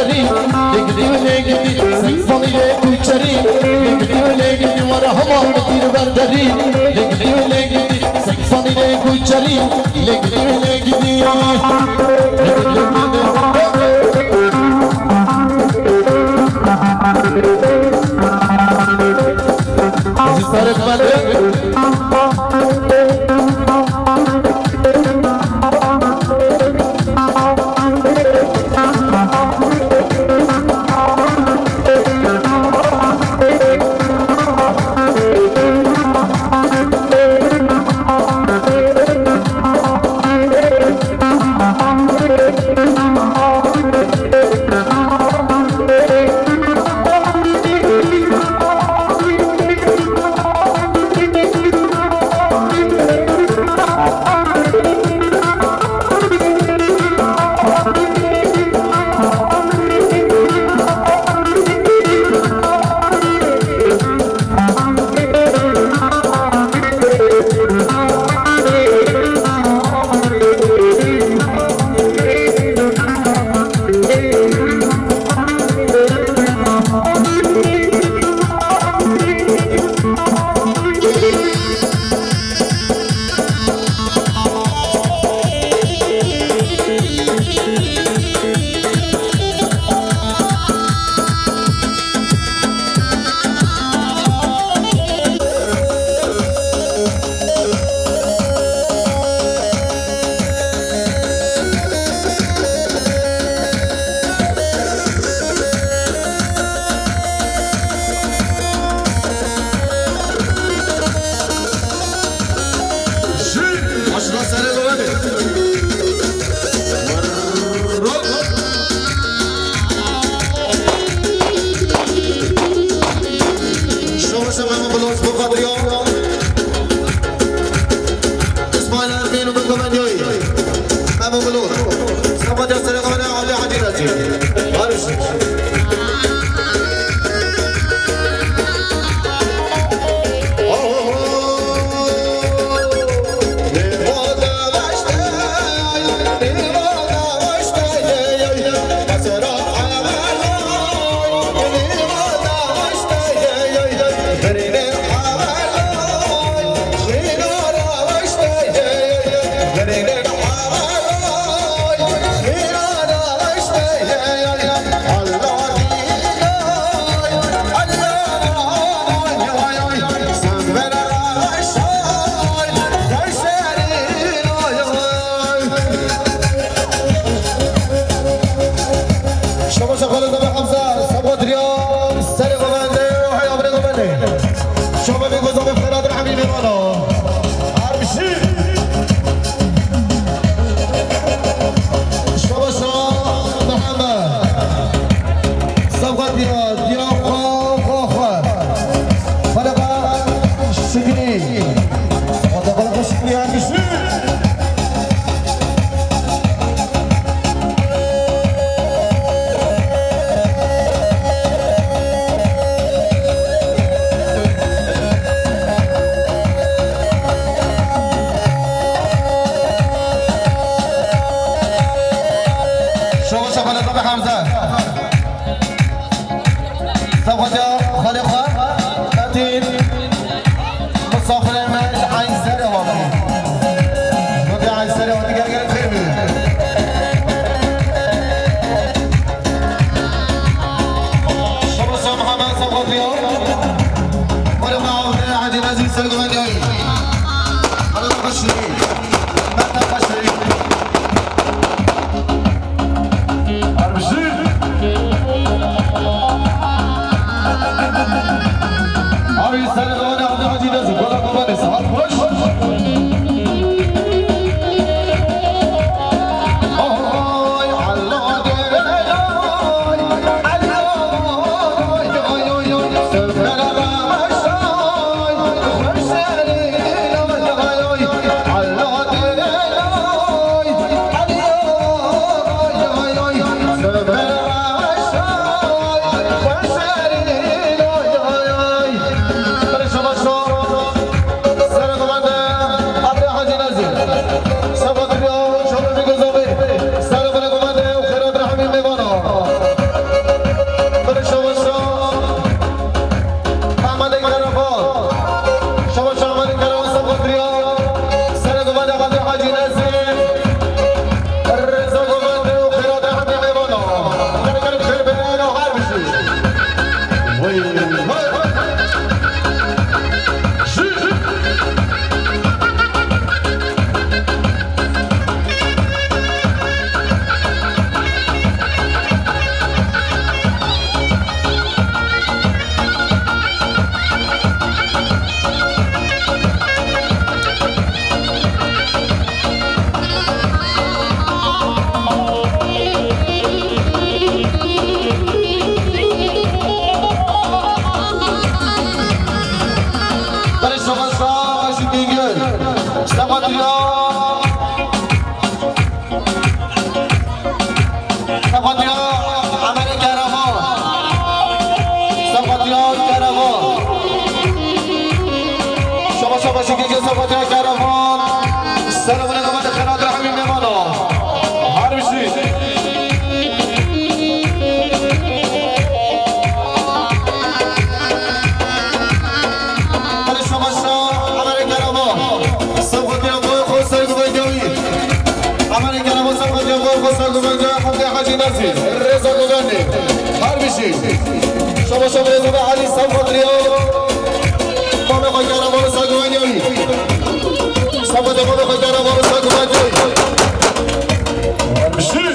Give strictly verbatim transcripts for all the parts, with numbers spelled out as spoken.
برداری لگدی و لگدی سنگسالی کوچری لگدی و لگدی و رحمان تیر برداری لگدی و لگدی سنگسالی کوچری لگدی و لگدی سرت بله صفات يا كرفان السلام عليكم يا خيرات رحمين نمانا حرب شريف مالي سماشا عمري كرفان صفات يا ابوي خوصة قبل جوي عمري كرفان صفات يا ابوي خوصة قبل جوي حمد حاجي نفسي الرزا قبلني حرب شريف سماشا برزا علي صفات رياض مانا خيارا مانا ساقوان يوي صفات مانا خيارا مانا ساقوان يوي مشي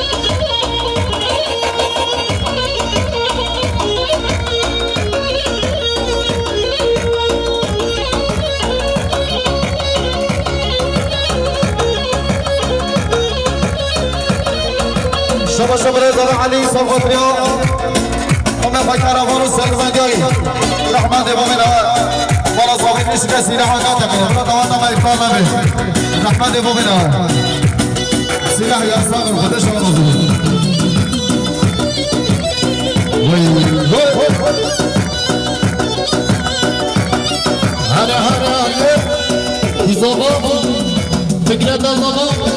شبا شبا رضا علي صفات رياض مانا خيارا مانا ساقوان يوي رحمة بابنا ولا صافي نشكى سلاح قاتك ولا طوانا ما يفعل به رحمة بابنا سلاح يا صاغر خدش ولا ظهور هلا هلا هلا زغاب فكرة زغاب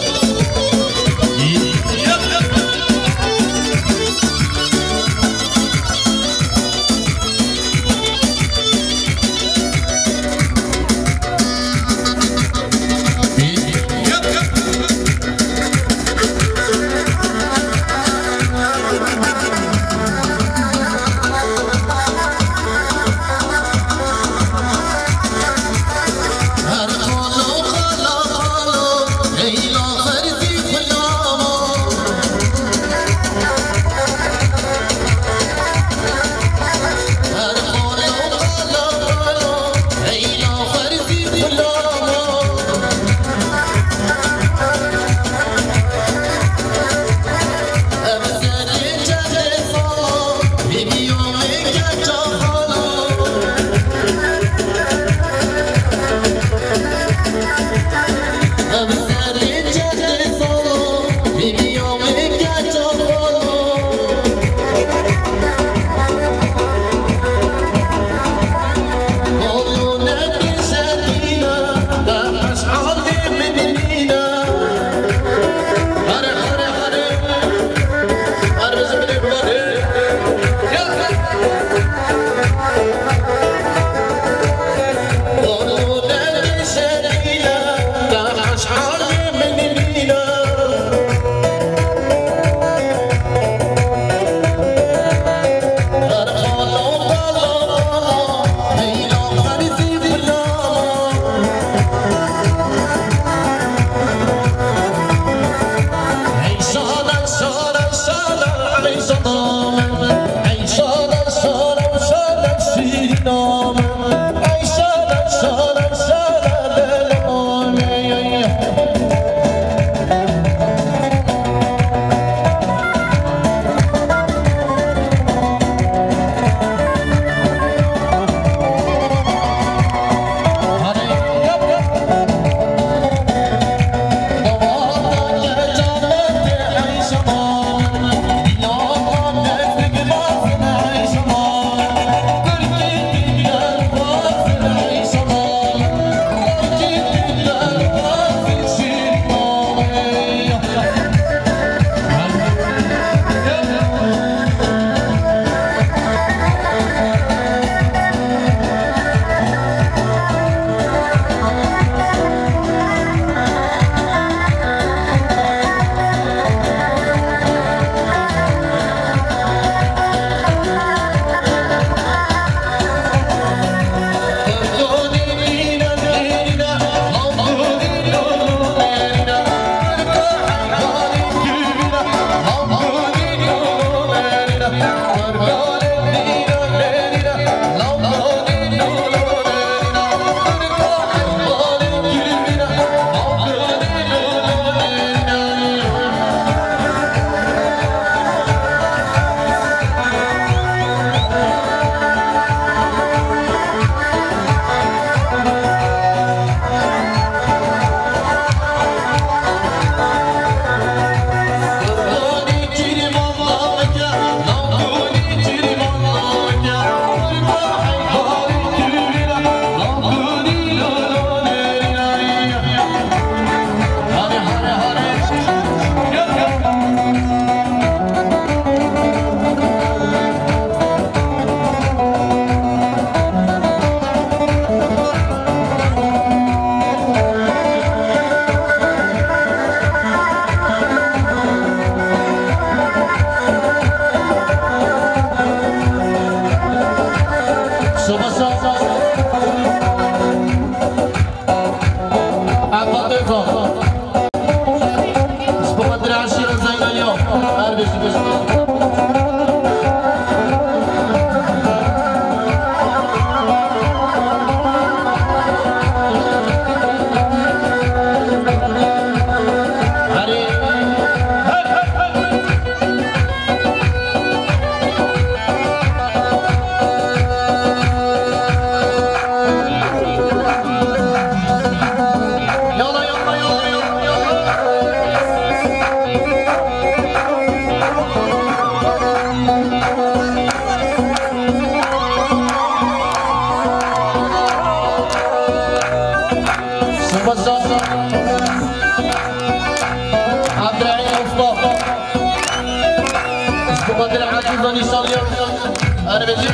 بقدر عزيز ونشان اليوم أنا بجي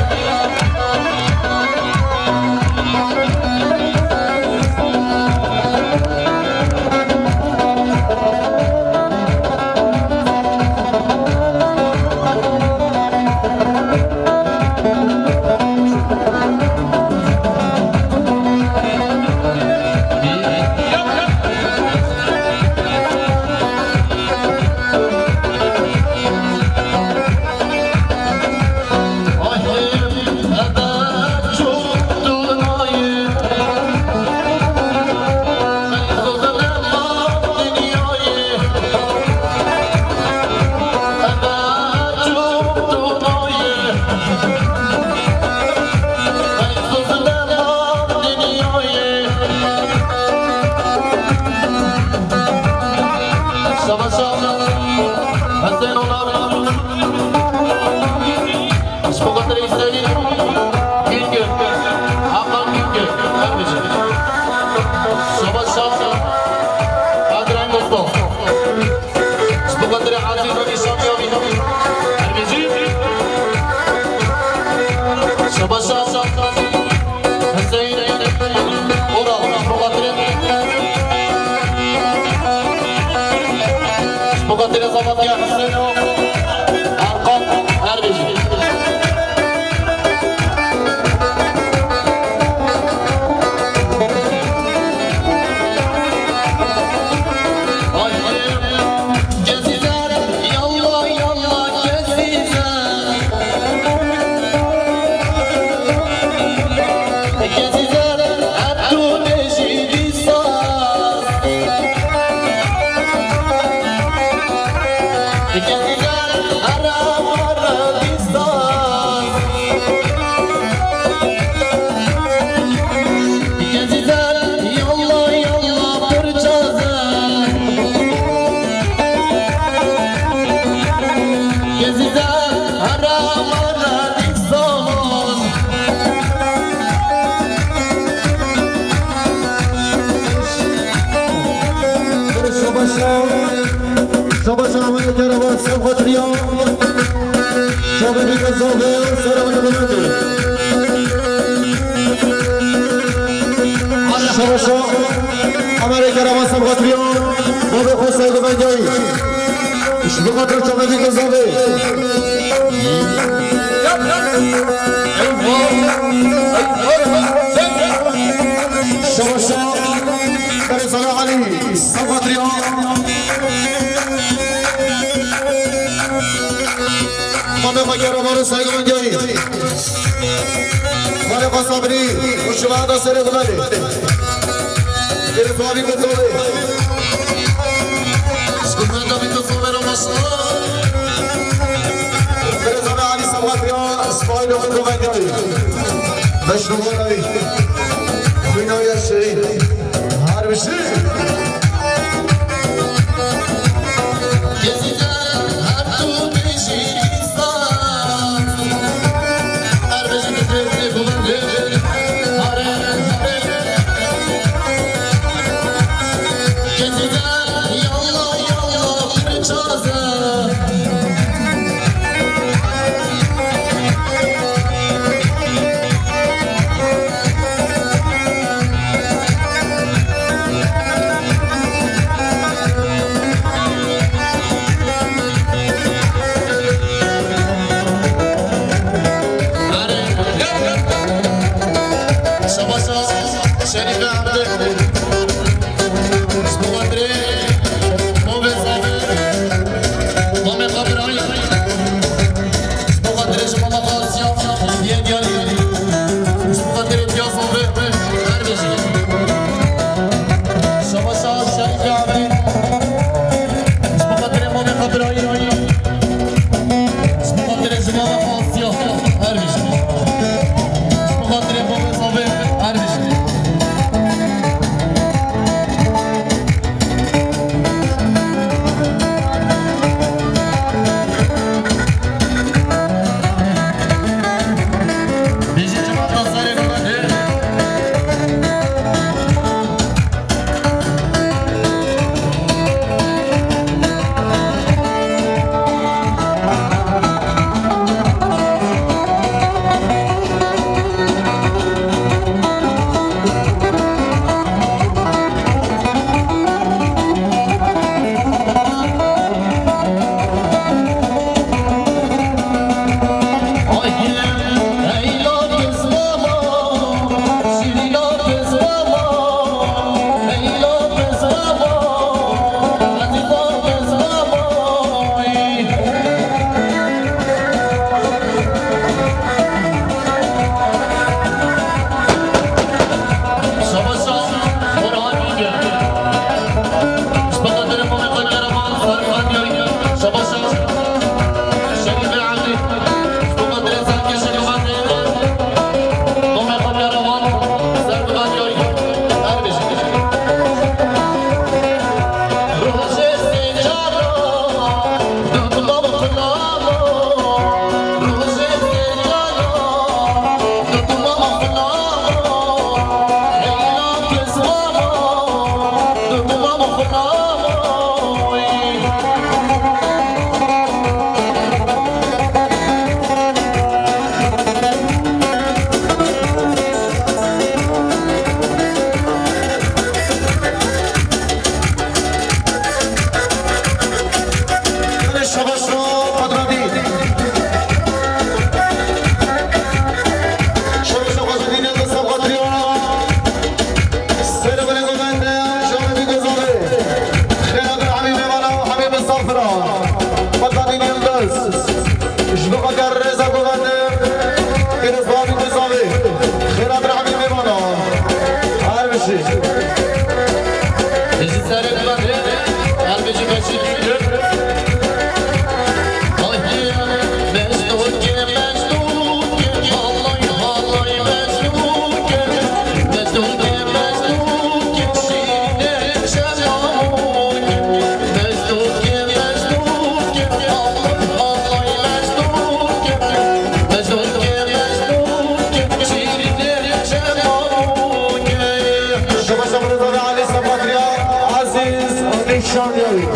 نشان يوي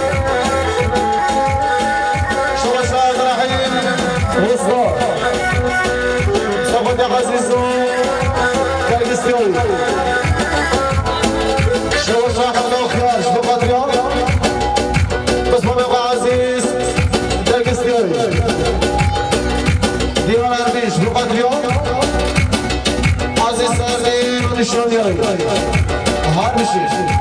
شو شاهد راحين وصفة صفة يا عزيزو كايستيوي شو شاهد لو خياش بقدر بس ما بقى عزيز كايستيوي ديوان عربيش بقدر عزيز سردين نشان يوي هار بشي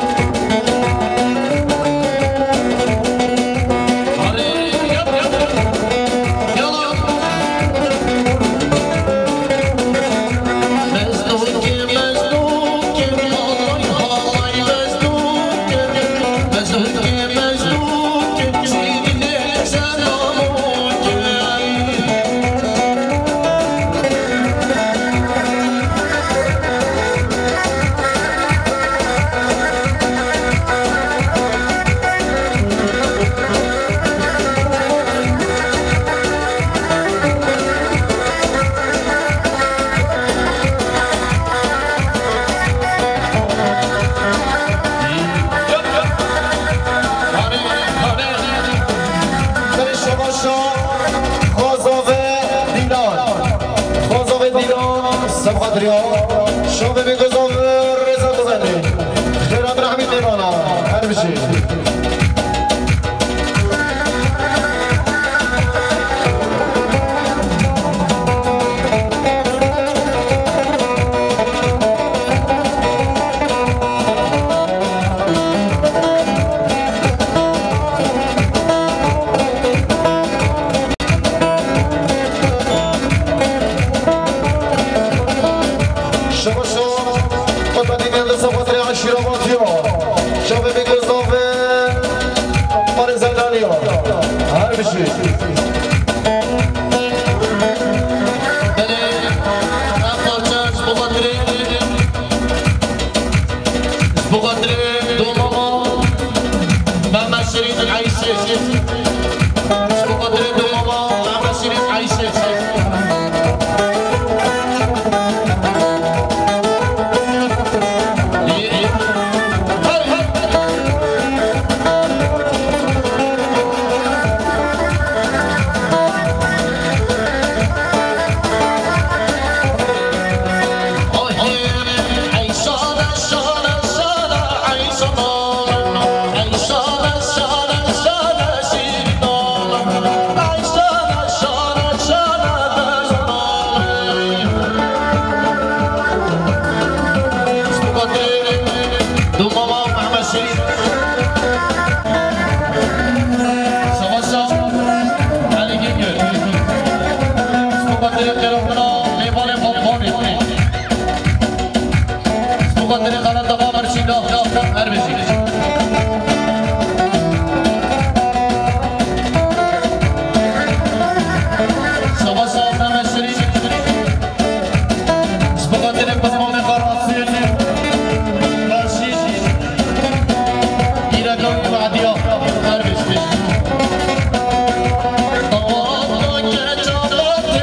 شو بيجوزوا الرزق زني خير عبد الحميد ديمانا هذا بشي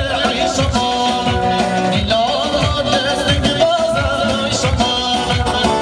Come on.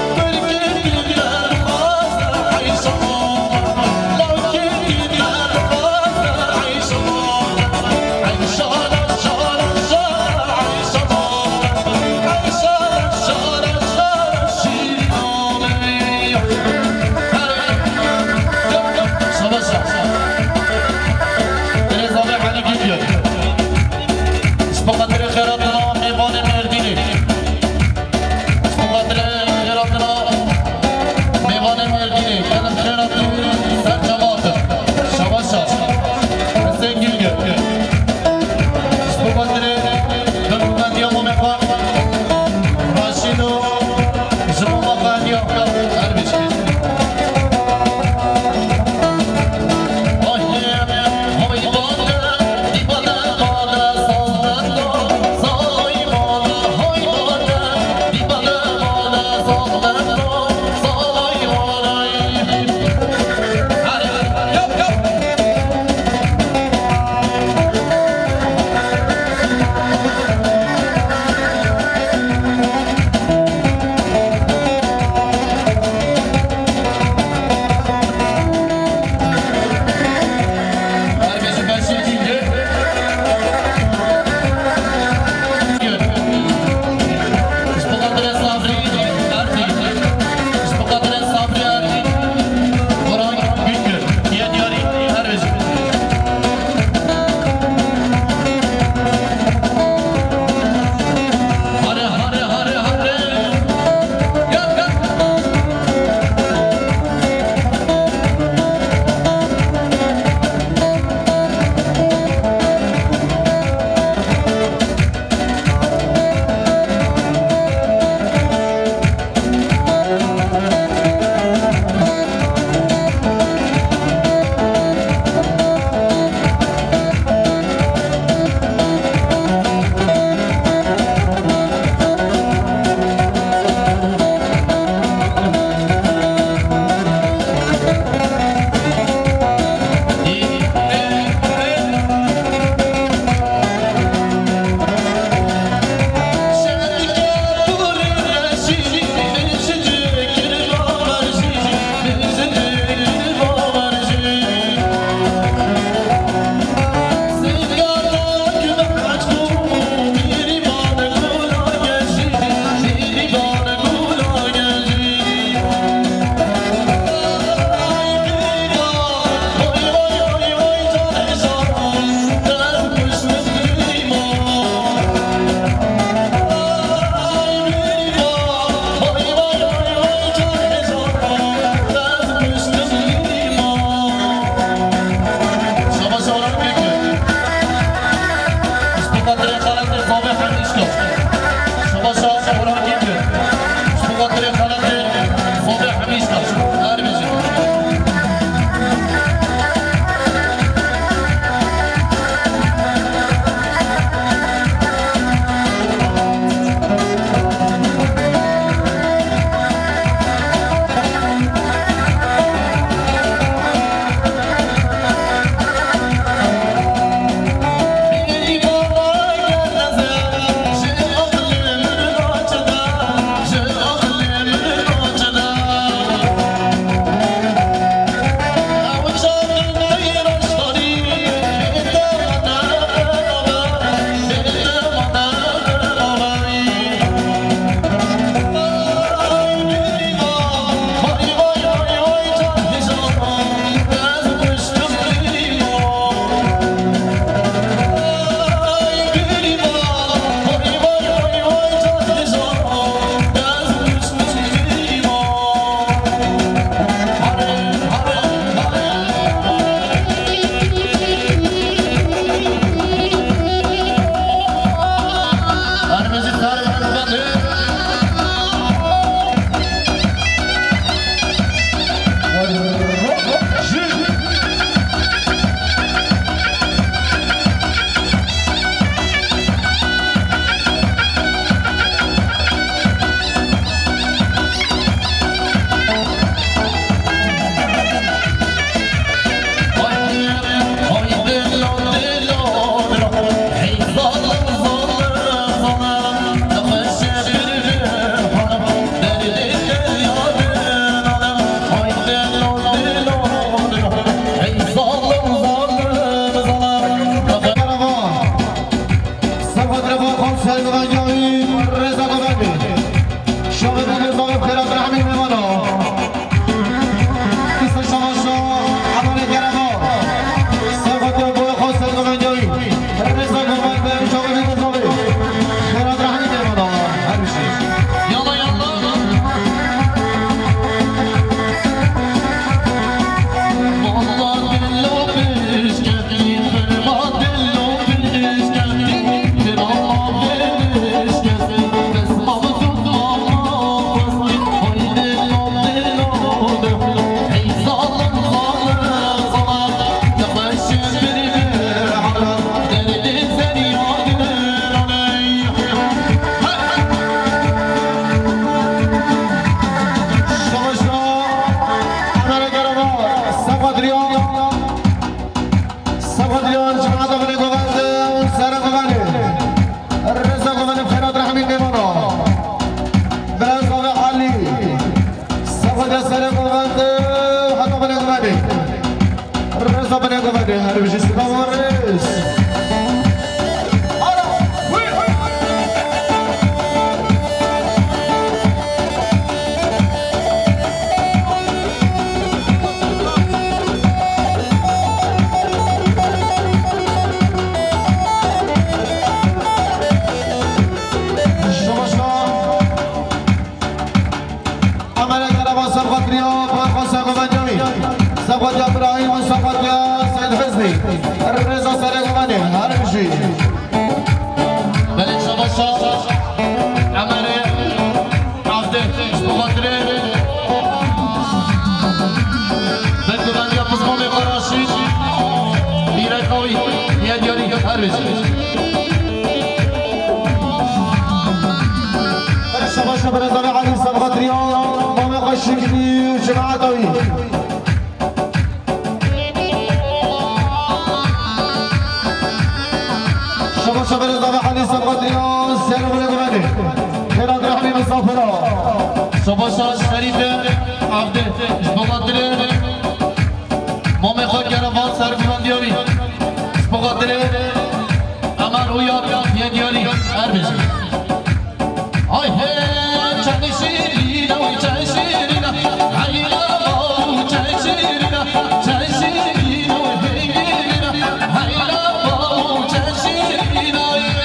صفات رفا خمسة بغنجاوي رزا قبابي شامل بنظام خيرات رحمي ممانا قصة شماشا عمال كرما صفات رفا خمسة بغنجاوي رزا قبابي شامل بنظام خيرات رحمي ممانا هرشي يلا يلا والله دلو بشكتين ما دلو بشكتين ترى بشكتين بس ما بزود ما بزود هاي دلو دلو دلو هي ظالم ظالم ظالم تبشر بريبه على درد ثاني يقدر علي شماشا عمال كرما صفات رياض صفات رياض جماعة بني قباد سارة قباني الرزا قباني بخيرات رحمين ميمانا بلان صافي حالي صفات سارة قباد وحطا بني قباني الرزا بني قباني هاري بشي سبا ورس صفات يا ابراهيم وصفات يا سيد حزني الرزا سارق غني هرمشي بلش باشا عمري عبده بخاطري بدو من يا بزمامي قراشي ميراي قوي يا دياري هرمشي بلش باشا برزا علي صفات رياض مامي قشني وجماعة قوي شباب شباب الضبع علي صفات رياض سيروا بالغماني خيرات رحمي مصافرة شباشا شريفه عبده بخاطري مامي خود گرفان سر بلند دیاری بخاطري عمر اویار یه دیاری هرمشی آی هی چند شیرینه و چند شیرینه حیلا باو چند شیرینه چند شیرینه و هیرینه حیلا باو چند شیرینه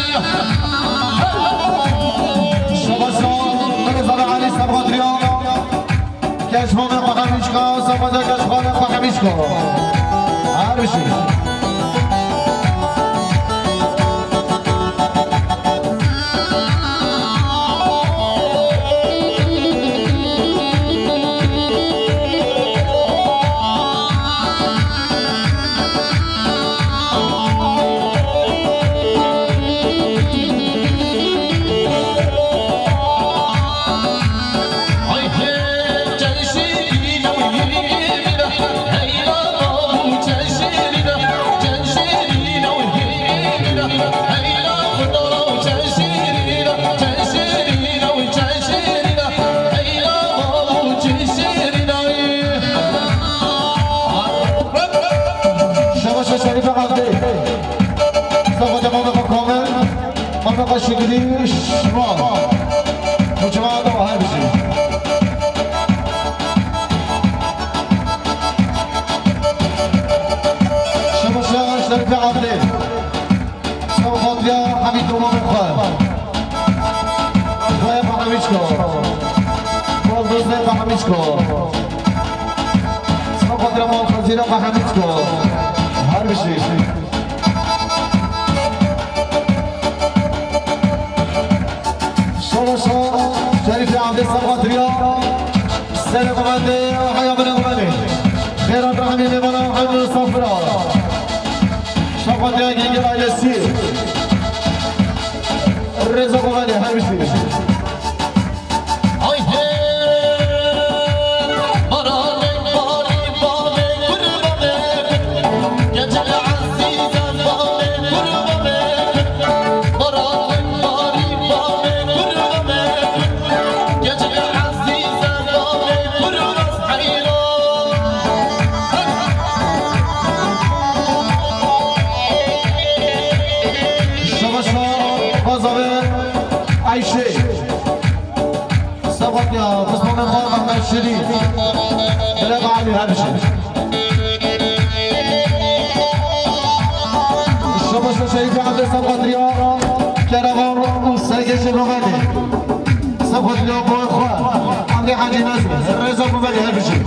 شباب شباب الضبع علي صفات رياض كشمام قحميشكا صفات كشمام قحميشكا هرمشي شريف عبدي صفات مامي كامل مامي قشني شمال وجماعة وهرمشي شباب شريف عبدي صفات يا حميد ومامي خال خويا بحميشكو والدوزي بحميشكو صفات يا مامي خزيرة بحميشكو هرمشي شباب شريف عبدي صفات رياض سلام غمدي وحيا بن غمدي خيرات رحمي ميمانا وحيد الصفراء صفات يا جيجي على السير الرزق غمدي هرمشي آی هی مرانک باری بامه قربامه گجل عزیزم بامه قربامه مرانک باری بامه قربامه گجل عزیزم بامه قربام حیران شباب بازار عيشي صبت يا قسم من خارج من الشريف بلاد علي هبشي الشبش شهيد عبد صبت ريا كرغان سرقش الروغاني صبت ريا بو اخوان عندي حاجي نازل الرئيس ابو بني هبشي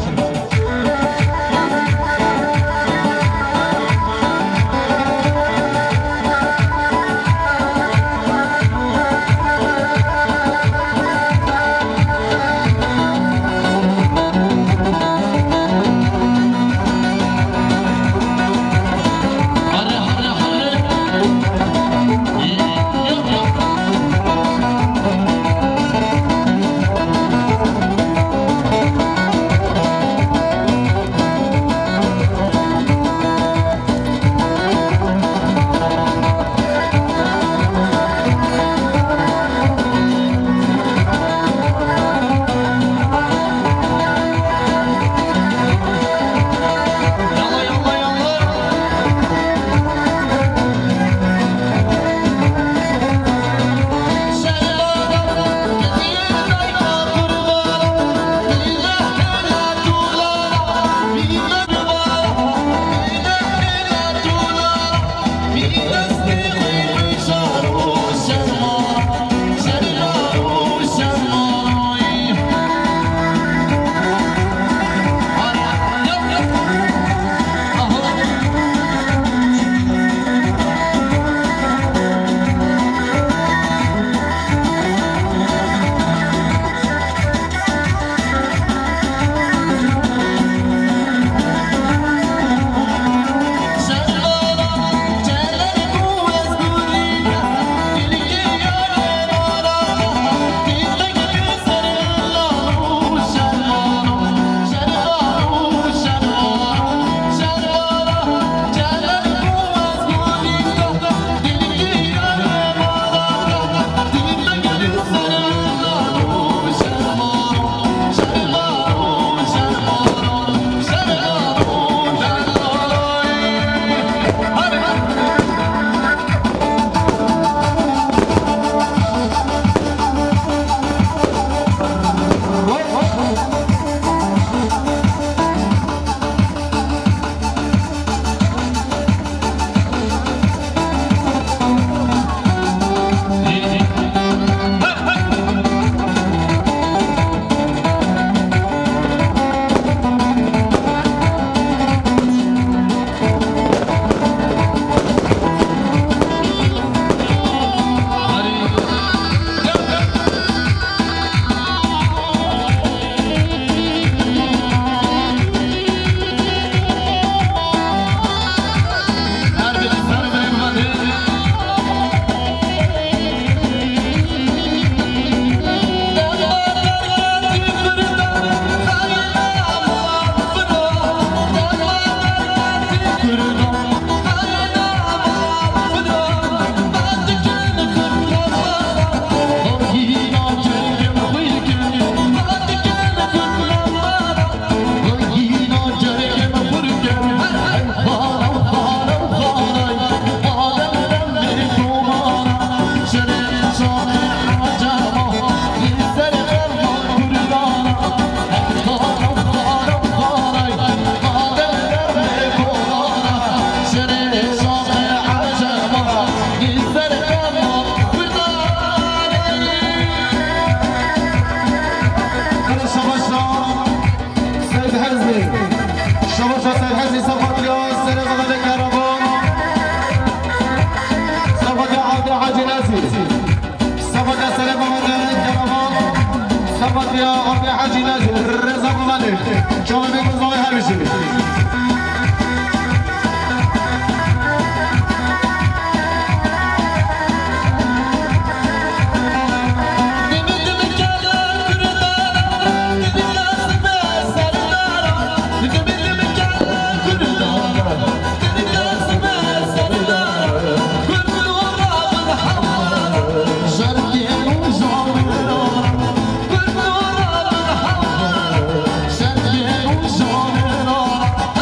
Shut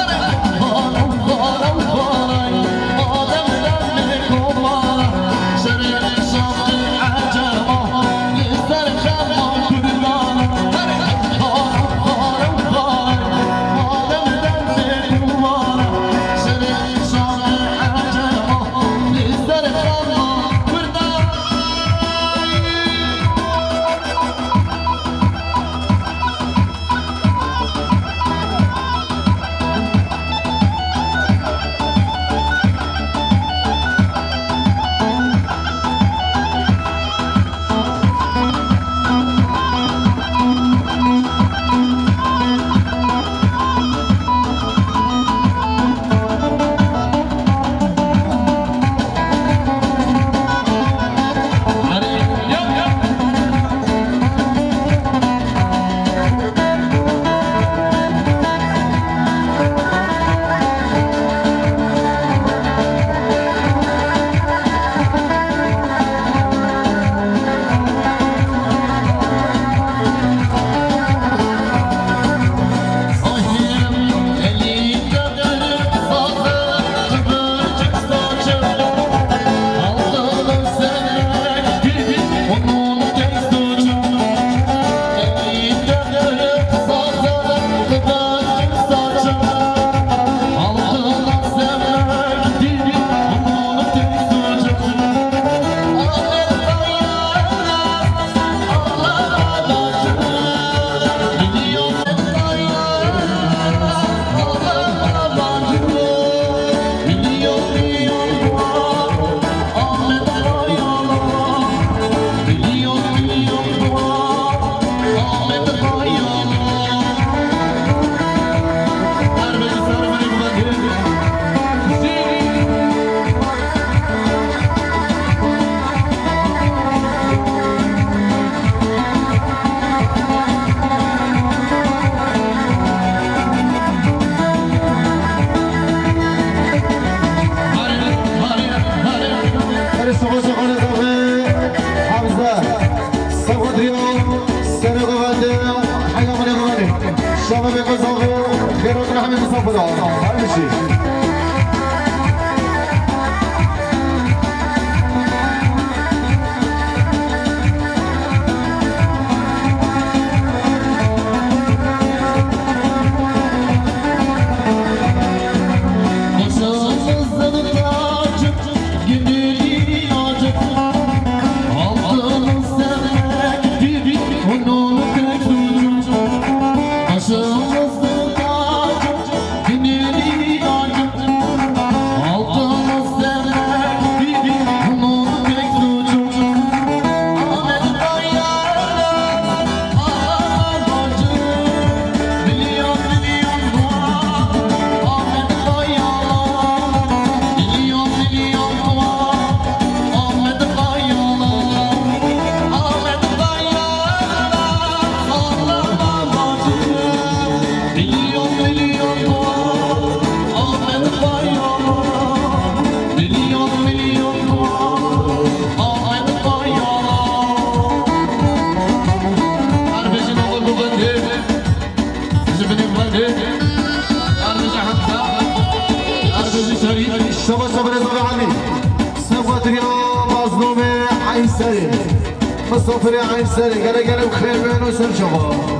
ما بقصافه خير وكنا حمي مصافه ده هاي شيء شباب شباب رضا علي سوت اليوم مظلوم عين سري مصطفى عين سري قال قال بخير منه سر شباب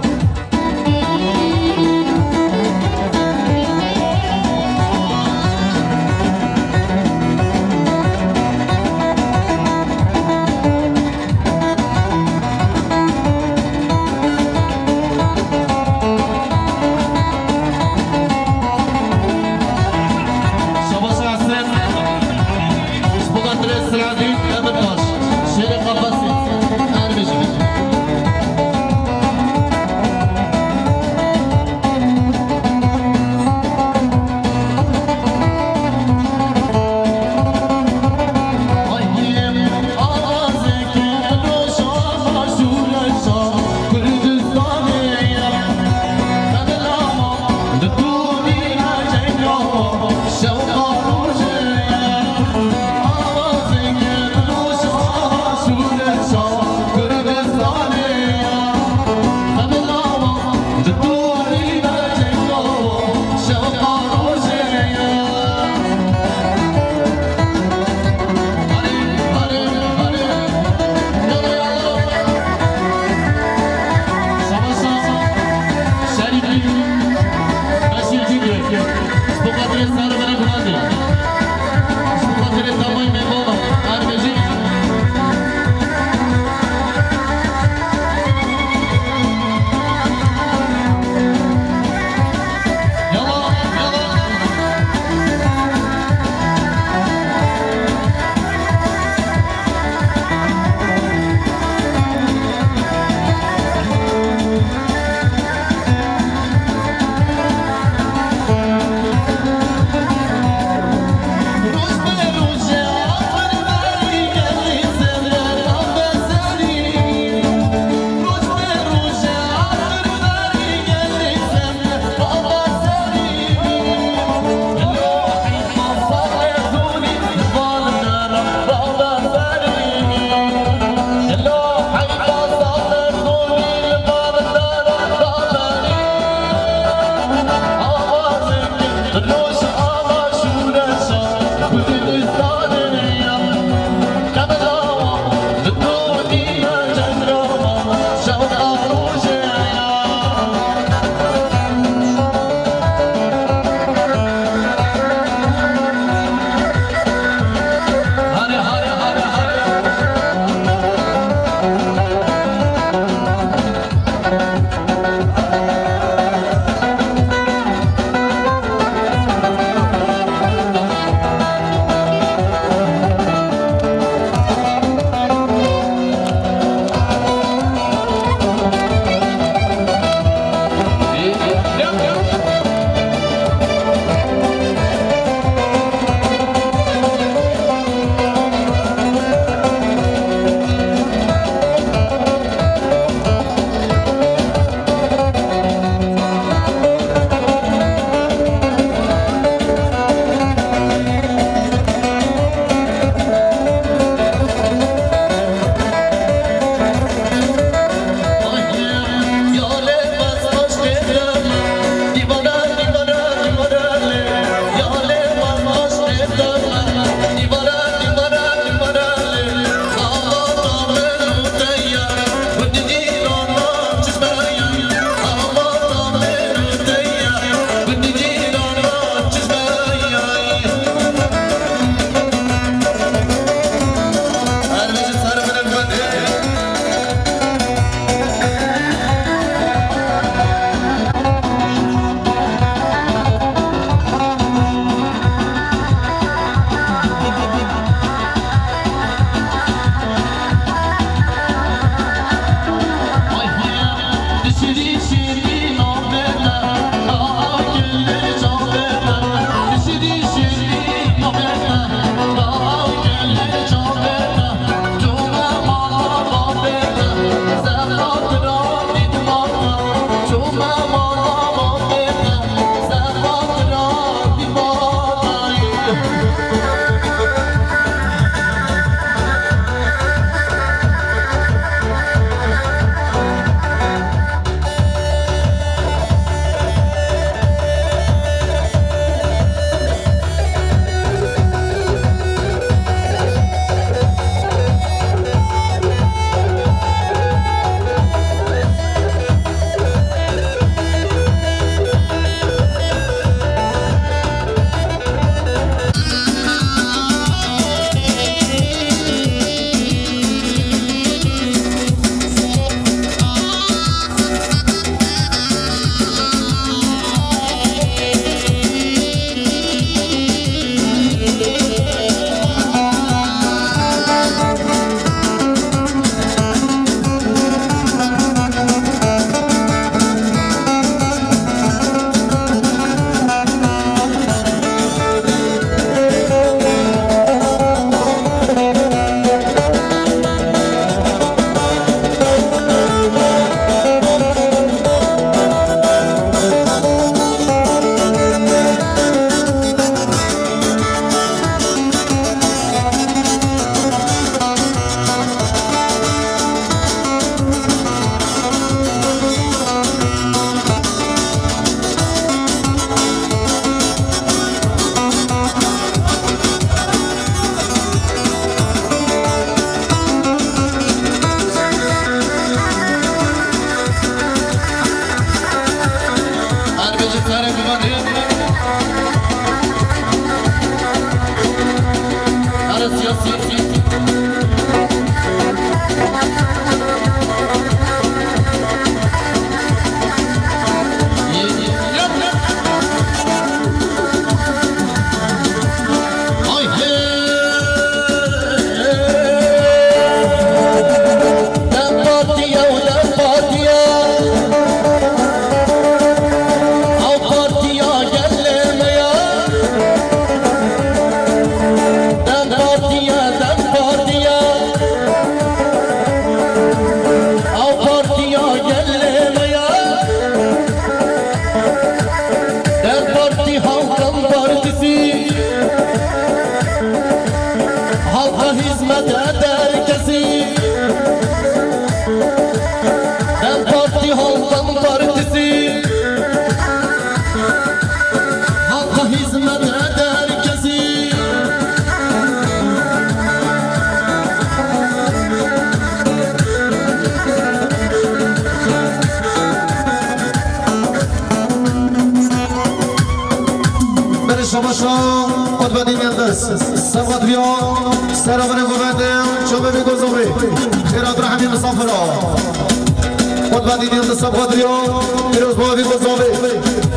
شما خود بدین یلدس سبقت بیان سرابن گوبنده چوبه بی گذوبی خیرات رحمی مسافر خود بدین یلدس سبقت بیان پیروز با بی گذوبی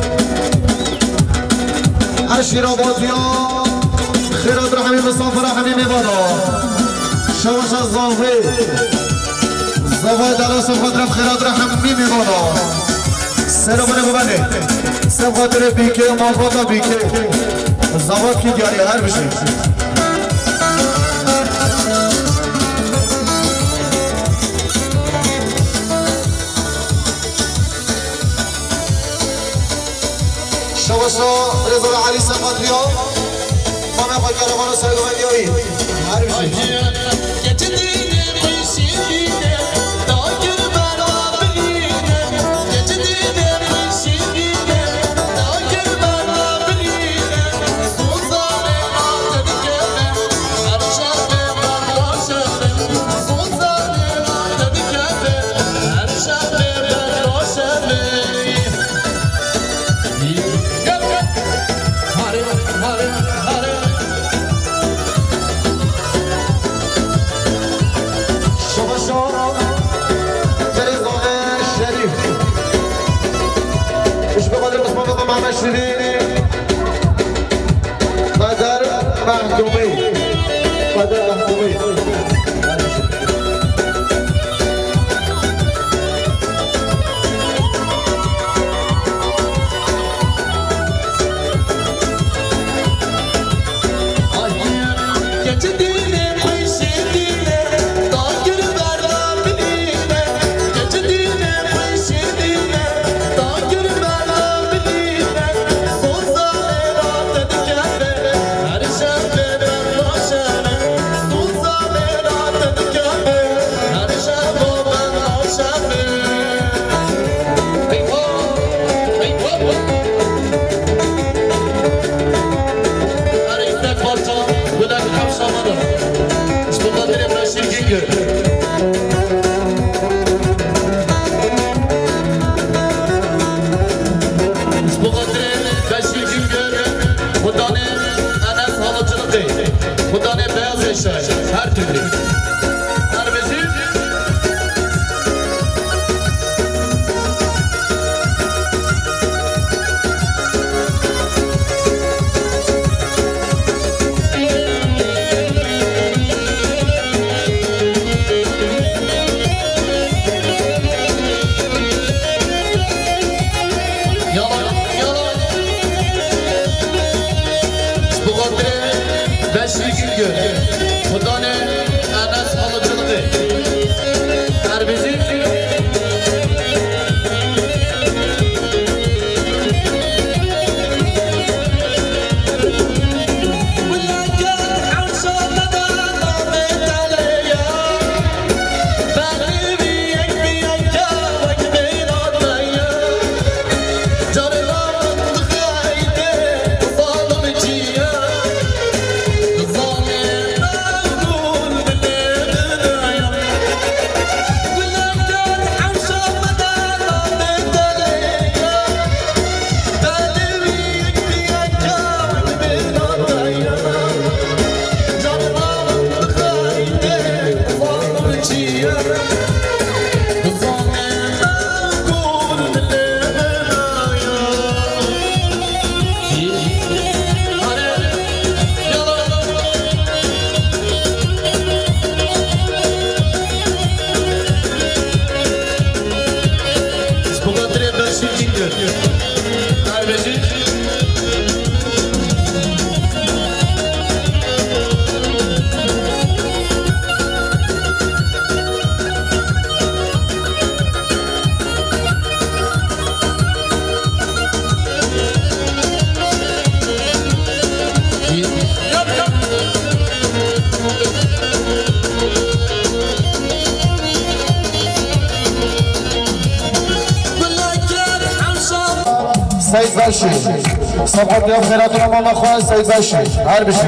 عشیر آباد بیان خیرات رحمی مسافر رحمی میبادا شوش از زاوی زاوی دلاس خود رفت خیرات رحمی میبادا سرابن گوبنده سبقت بیکه مالبادا بیکه زباد کی دیاری هر بشه شوشا رضا علی سقاطریا ما میخوای کارمانو سرگو بندیایی هر بشه قدر محکومی قدر محکومی her türlü. سعید باشی صبحت بیام خیراتون رو مالا خواه سعید باشی هر بشی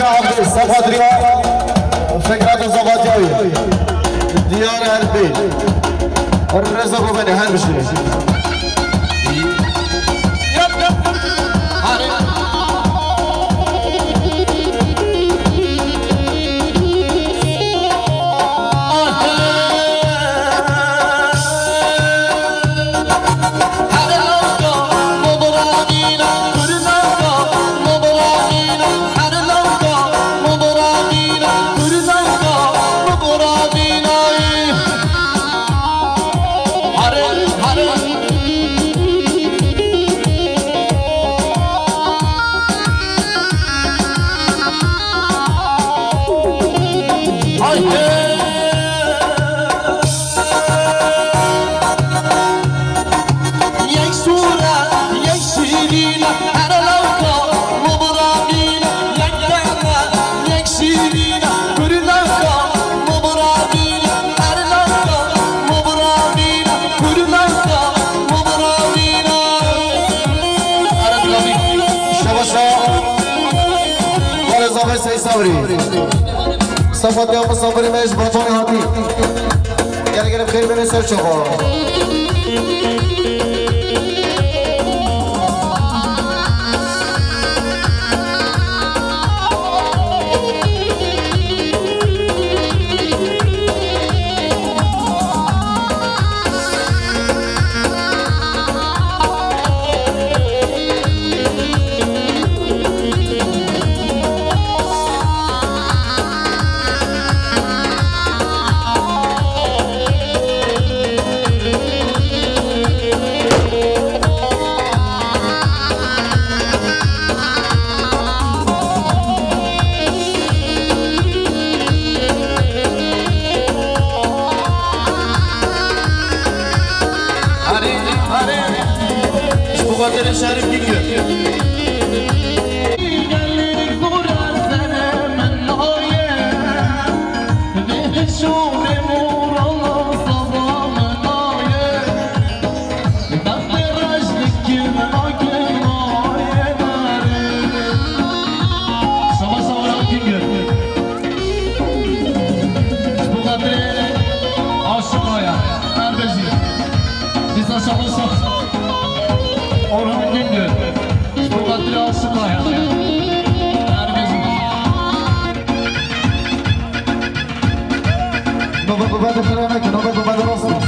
عبد الصفا دريا فكرة الزباطيوي ديار هربي الرزق بني هربشي صفات يوم الصبر ما يشبطون هاتي قال قال بخير من يسر شغل شارب كيكيو بعد كلامك نبض بعد راسك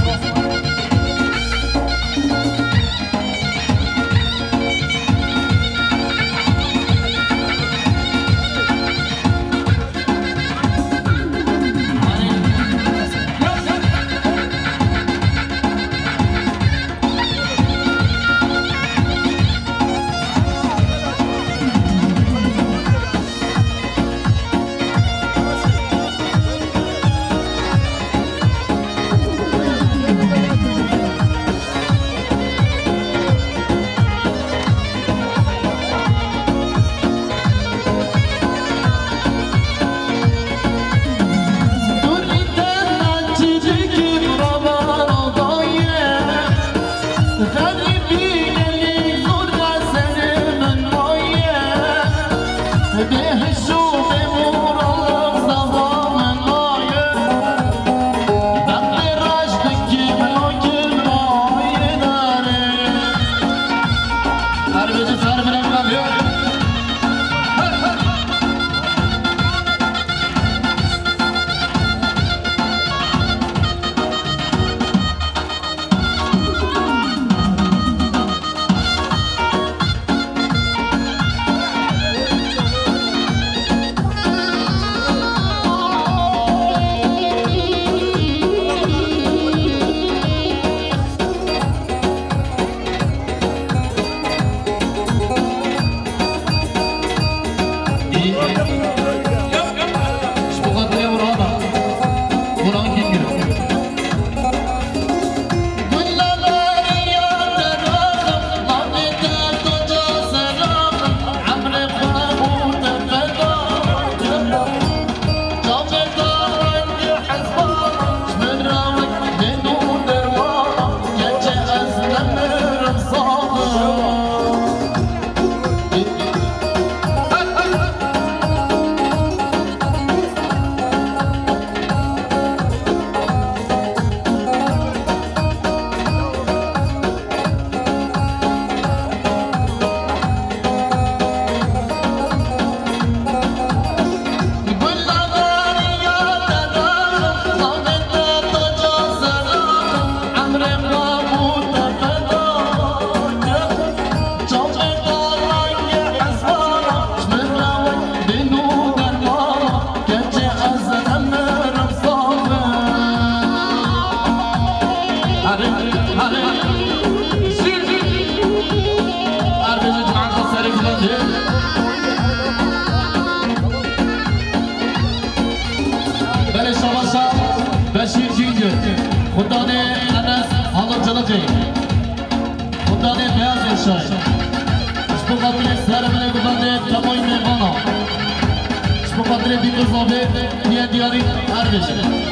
بله شباشا بشیر جینگر خدا نه انس حالا جلقی خدا نه بیاز شای اشبو قدر سر بله گبنده تمای میوانا اشبو قدر بیتو زابه نیه دیاری هر بشه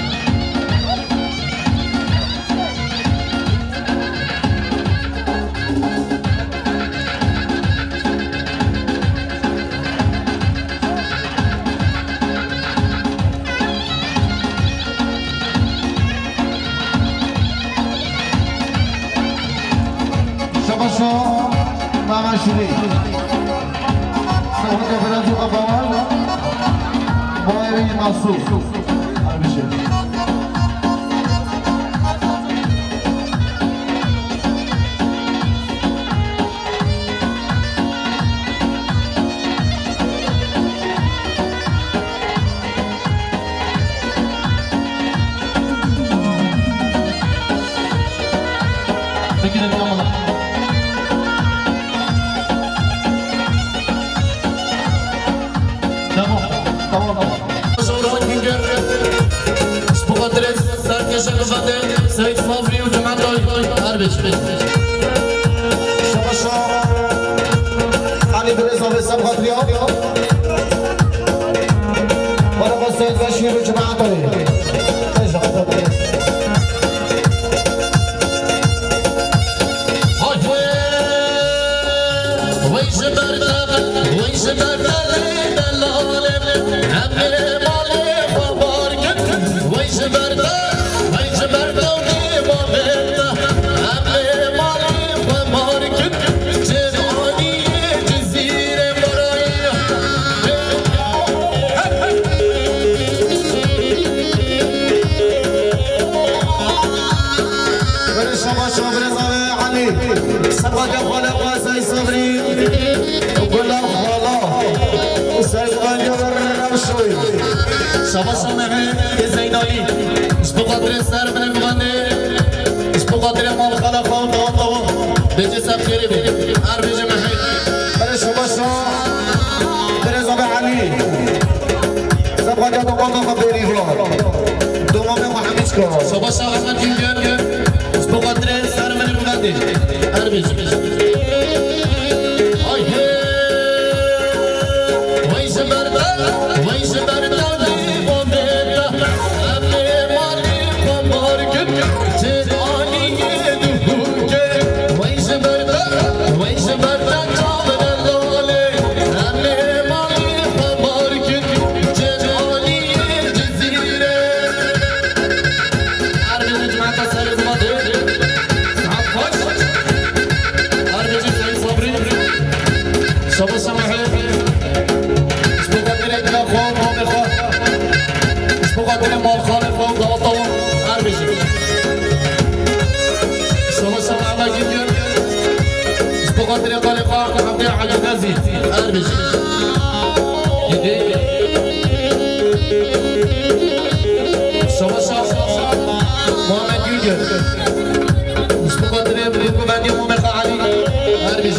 Mama Shuri, saya nak beradu apa awal? Boy ini masuk, habis ini. Begini nama. سعید صافری و جمعه دایی هر بش بش بش شباشا علی برزا به سب خاطری ها برا با سعید بشیر و جمعه دایی بجا خدا برز های ویش بردم ویش بردم دلالم همه مالی خوابار کن ویش بردم سبق خلق واسي صبري وكل خلا سيد غني ورمشوي شبا شمعه زينالي اش بقدر سر من الغني اش بقدر مال خلق وطاطا بيجي سبخيري بي هر بيجي محي بلا شبا شا برزا بعلي سبق جاتو قاقا خبيري فلان دومامي محمدشكا شبا شا غزن جنجن اش بقدر سر من الغني هر بيجي قدر قلقاء حقي على غزي أربج شو شو محمد يوجد مش بقدر بريكو بعدين مو مقعدي أربج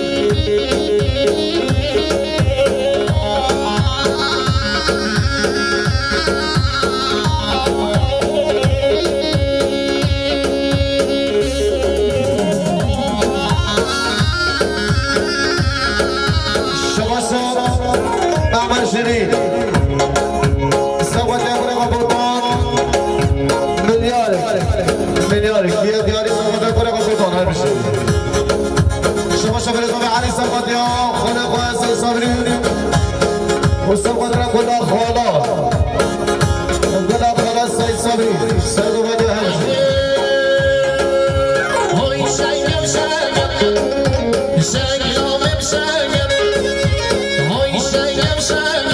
شريك سوت يا ابو بطان مليارك مليارك يا دياري سوت يا ابو بطان هاي بالشيء شباب شباب اللي علي سوت يا خلق واسي صبري وسوت لك كل خاله كل خاله سيد صبري سيد وجه هاي هوي شايف شايف شايف يوم بشايف هوي شايف شايف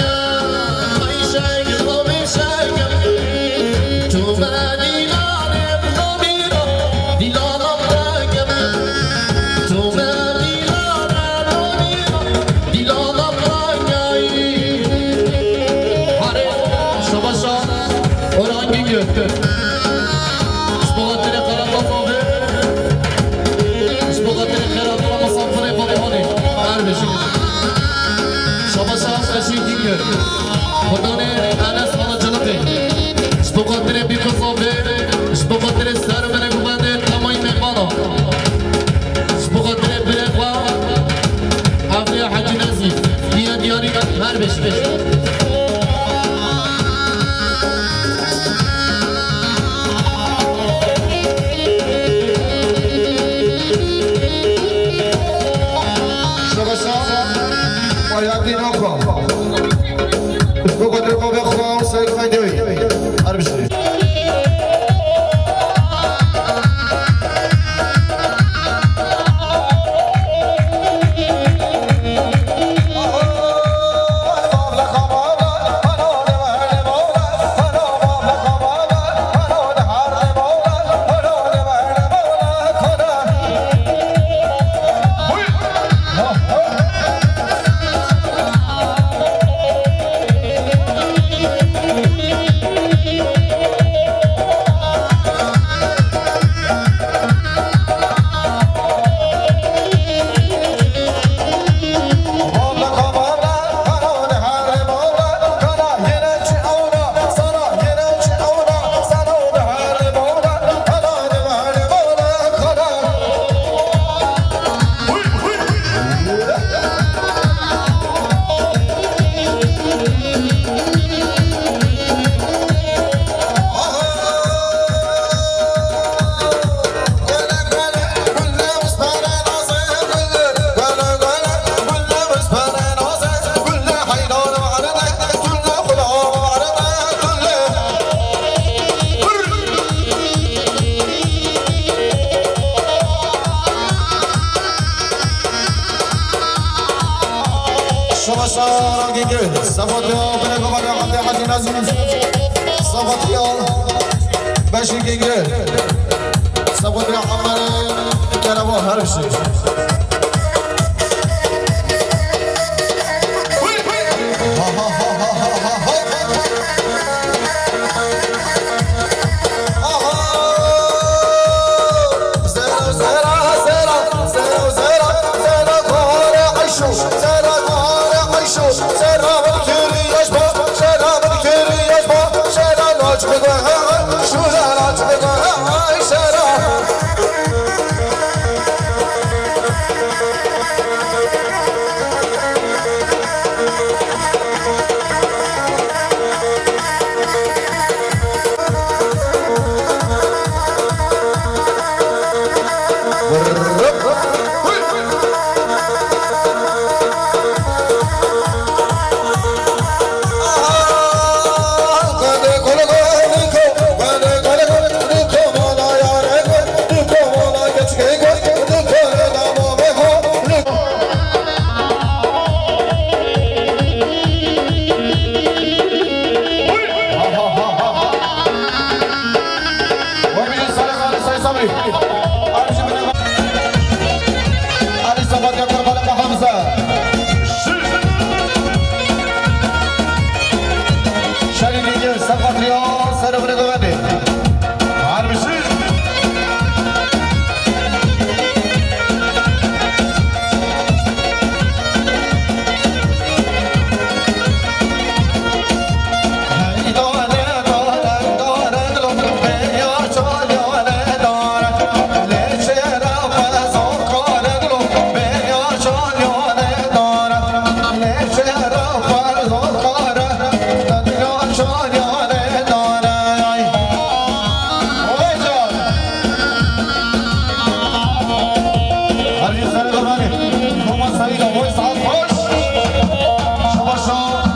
خدا نه انس حالا جلقه بخاطر بی قصابه بخاطر سر من گوانده تمای مهمانا بخاطر برقوا عفیه حاجی نزید بیا دیاری هر بش بش باید نکن بخاطر ما بخوام سعی خیلی هر بشه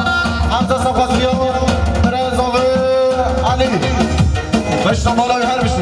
باش بالای هر